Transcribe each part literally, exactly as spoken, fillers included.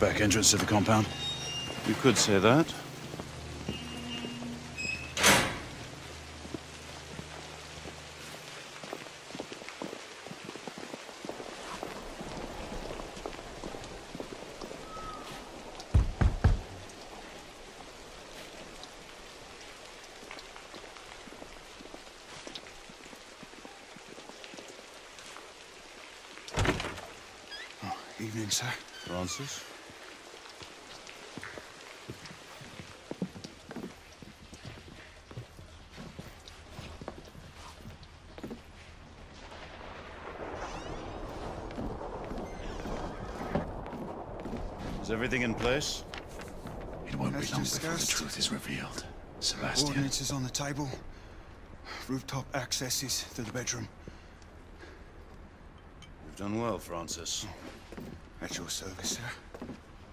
back entrance to the compound? You could say that. Evening, sir. Francis? Is everything in place? It won't As be long before the discussed. truth is revealed. Sebastian. Ordnance on the table. Rooftop accesses to the bedroom. You've done well, Francis. At your service, sir.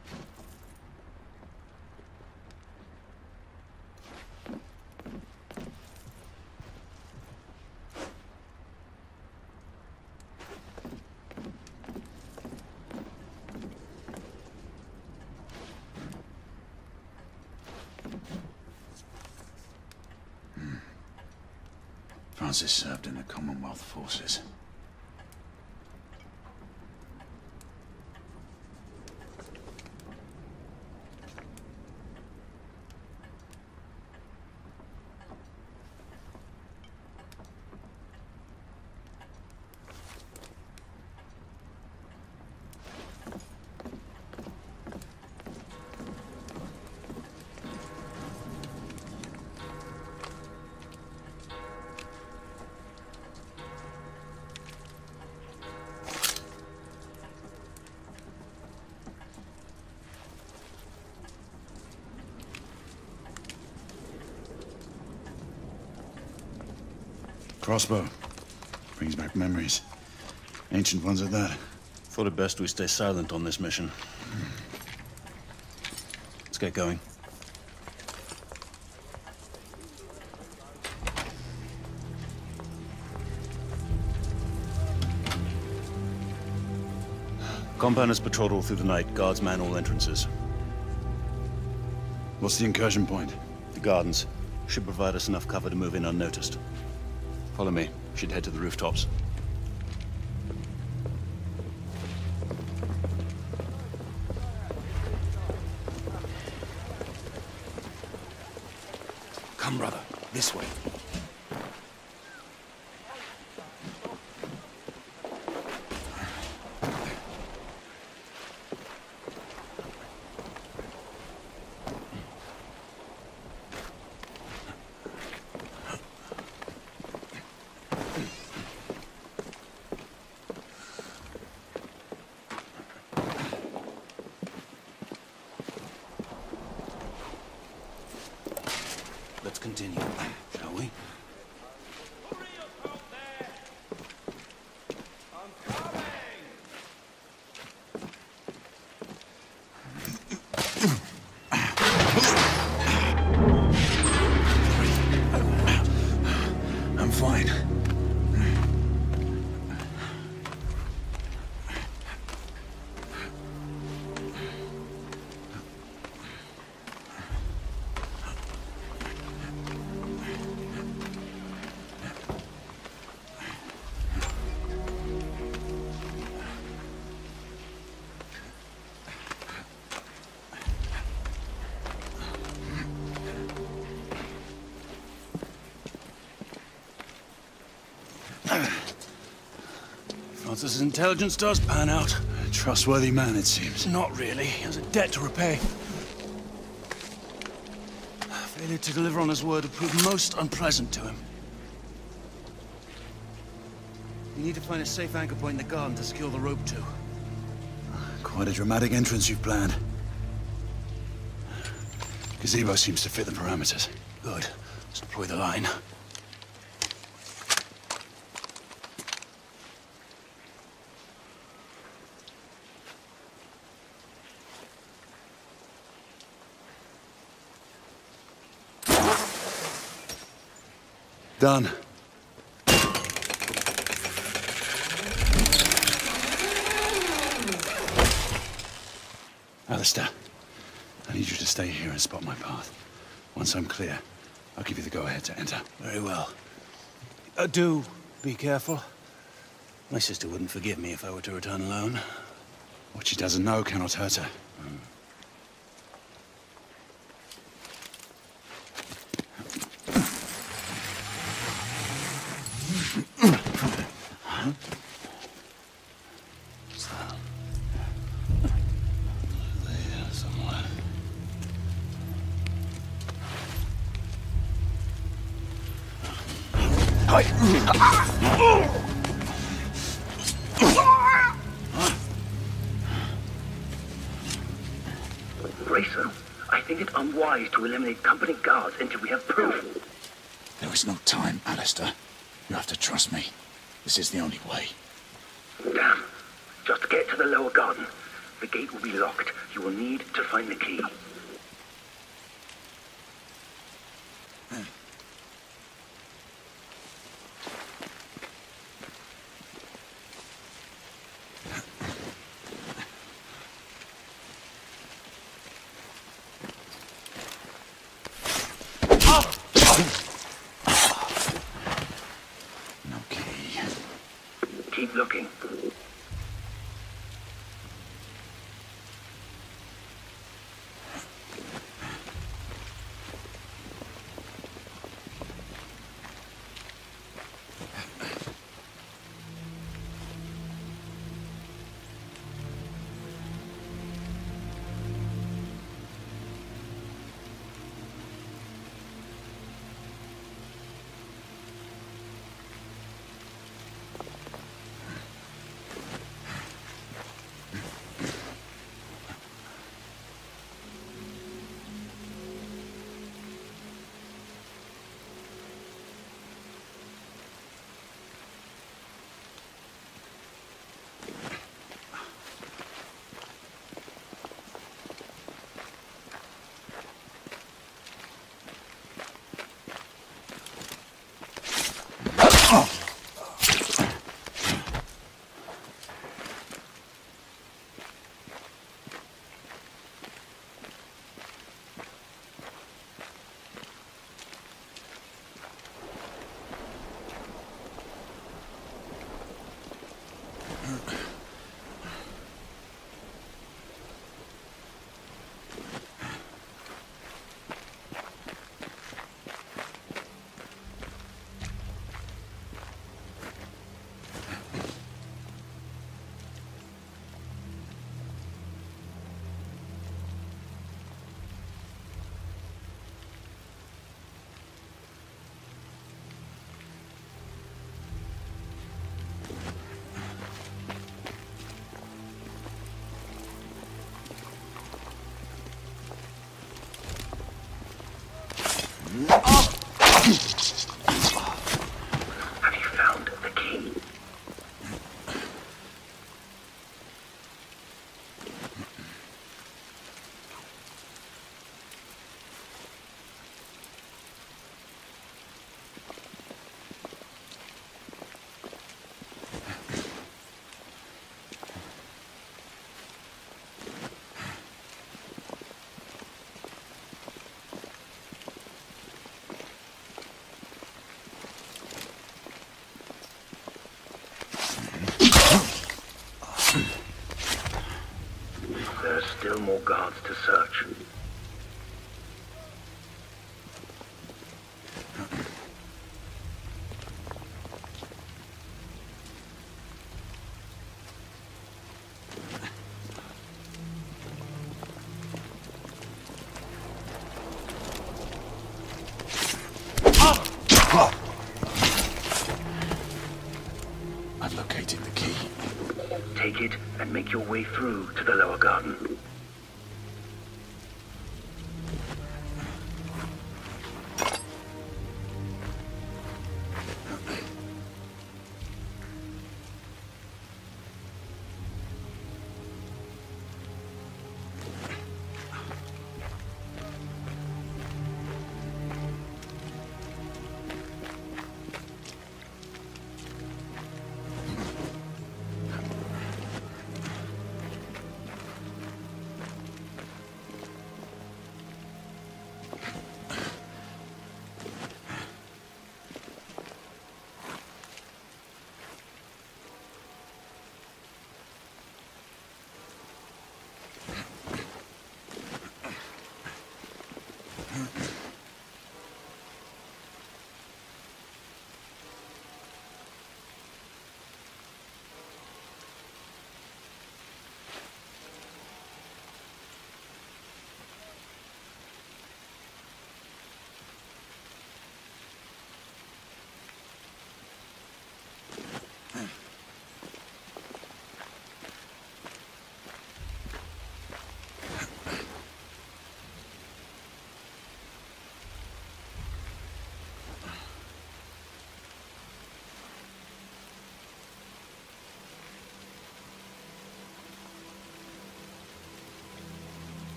Francis served in the Commonwealth forces. Crossbow. Brings back memories. Ancient ones at that. Thought it best we stay silent on this mission. Let's get going. Compound is patrolled all through the night. Guards man all entrances. What's the incursion point? The gardens should provide us enough cover to move in unnoticed. Follow me. Should head to the rooftops. Come, brother. This way. Let's continue, shall we? I'm fine. Francis' intelligence does pan out. A trustworthy man, it seems. Not really. He has a debt to repay. Failure to deliver on his word would prove most unpleasant to him. We need to find a safe anchor point in the garden to secure the rope to. Quite a dramatic entrance you've planned. Gazebo seems to fit the parameters. Good. Let's deploy the line. Done. Alistair, I need you to stay here and spot my path. Once I'm clear, I'll give you the go-ahead to enter. Very well. Uh, do be careful. My sister wouldn't forgive me if I were to return alone. What she doesn't know cannot hurt her. Mm. Racer, I think it unwise to eliminate company guards until we have proof. There is no time, Alistair. You have to trust me. This is the only way. Damn. Just get to the lower garden. The gate will be locked. You will need to find the key. No key. Keep looking. Have you found the key? There are still more guards to search. I've located the key. Take it and make your way through to the lower garden.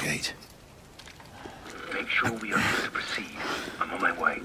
gate. Make sure we are able to proceed. I'm on my way.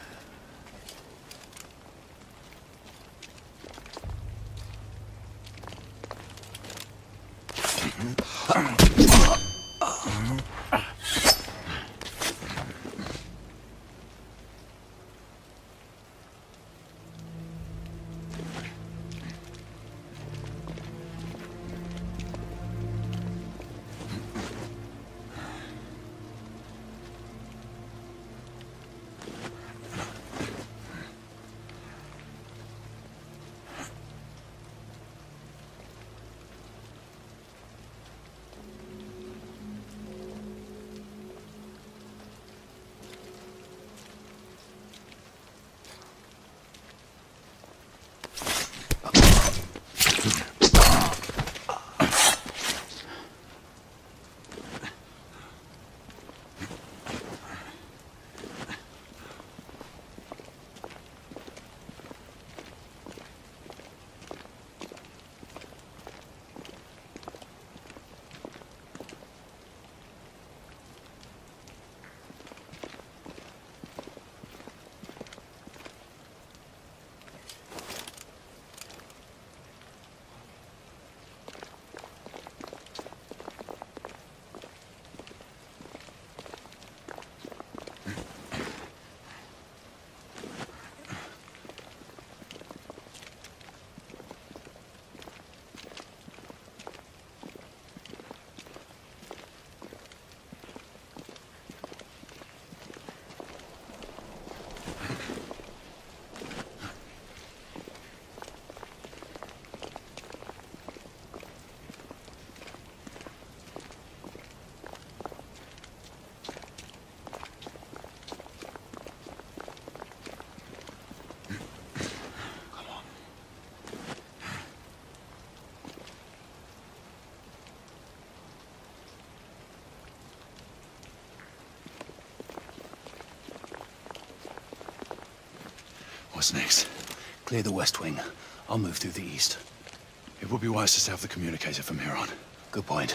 What's next? Clear the west wing. I'll move through the east. It would be wise to set up the communicator from here on. Good point.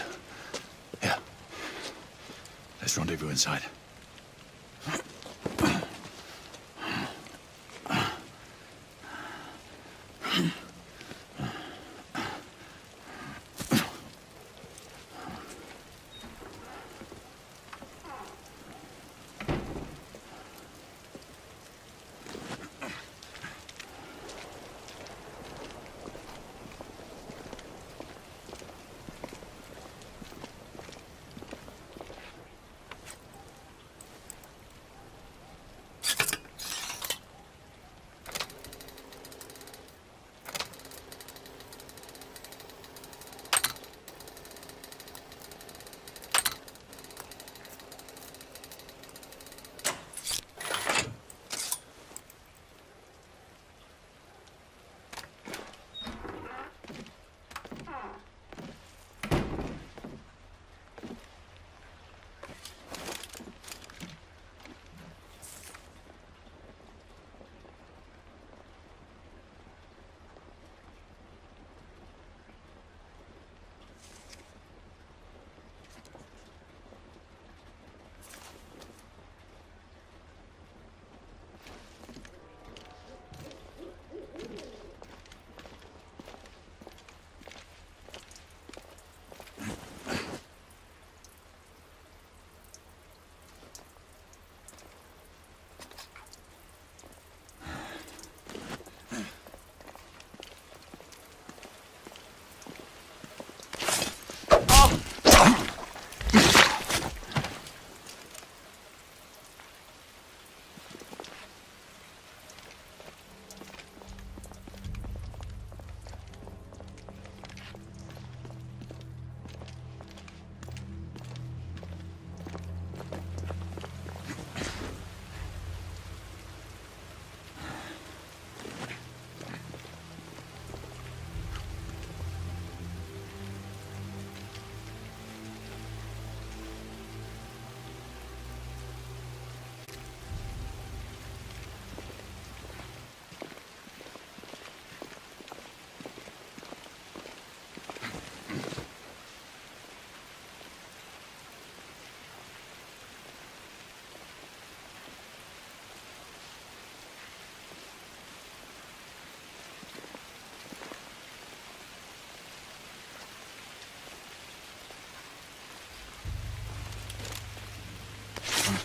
Yeah. Let's rendezvous inside.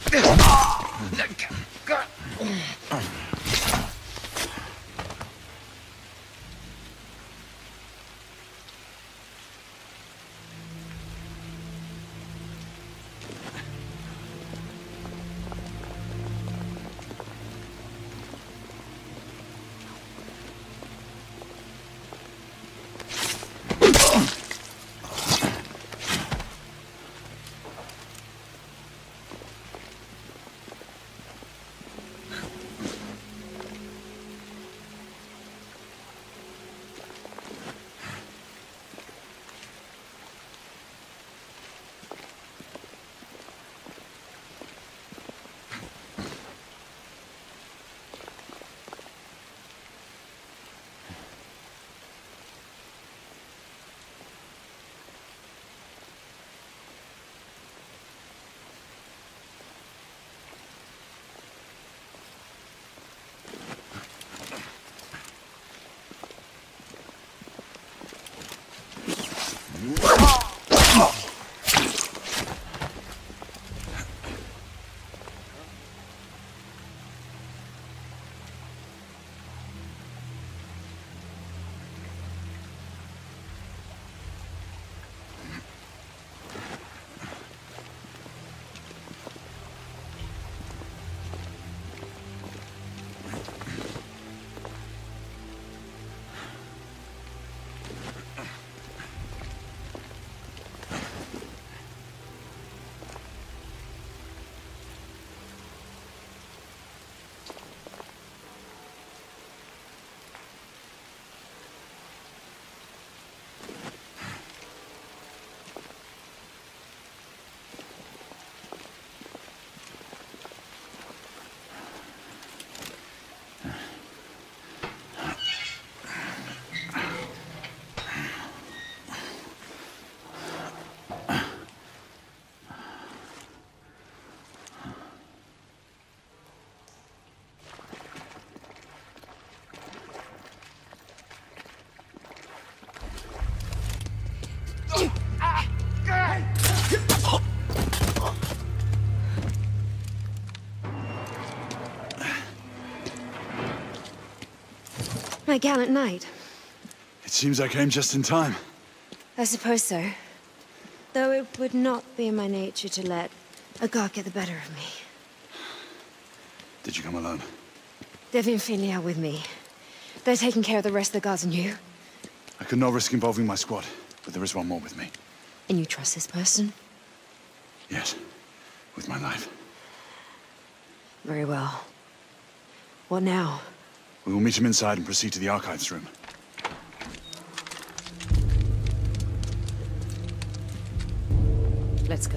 My gallant knight. It seems I came just in time. I suppose so. Though it would not be in my nature to let a god get the better of me. Did you come alone? Devi and Finley are with me. They're taking care of the rest of the guards and you. I could not risk involving my squad, but there is one more with me. And you trust this person? Yes, with my life. Very well. What now? We will meet him inside and proceed to the archives room. Let's go.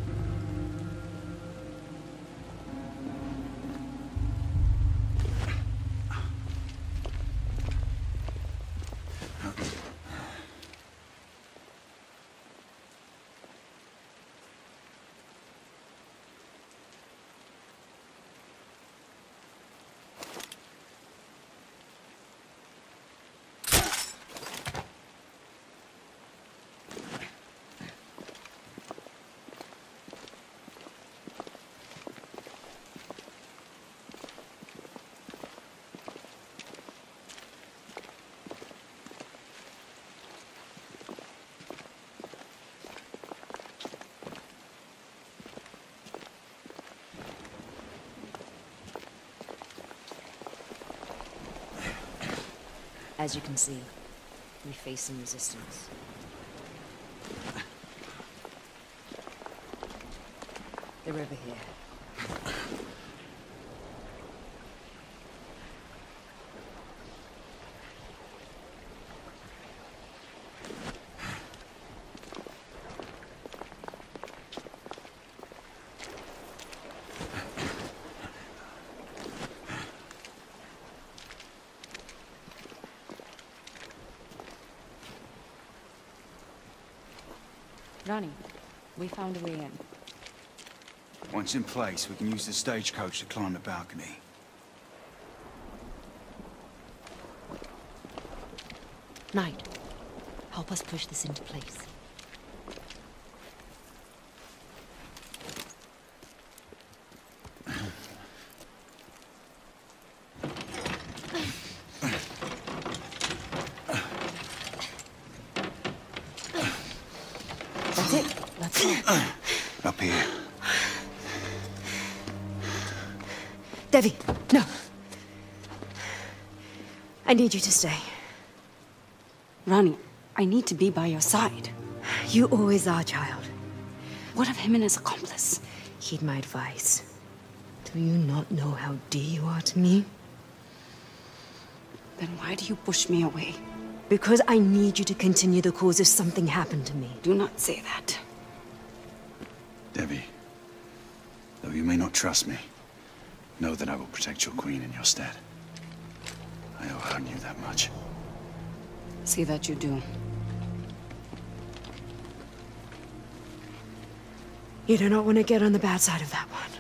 As you can see, we face some resistance. They're over here. Rani, we found a way in. Once in place, we can use the stagecoach to climb the balcony. Knight, help us push this into place. up here. Devi, no. I need you to stay. Rani, I need to be by your side. You always are, child. What of him and his accomplice? Heed my advice. Do you not know how dear you are to me? Then why do you push me away? Because I need you to continue the cause if something happened to me. Do not say that. Devi, though you may not trust me, know that I will protect your queen in your stead. I owe her you that much. Say that you do. You do not want to get on the bad side of that one.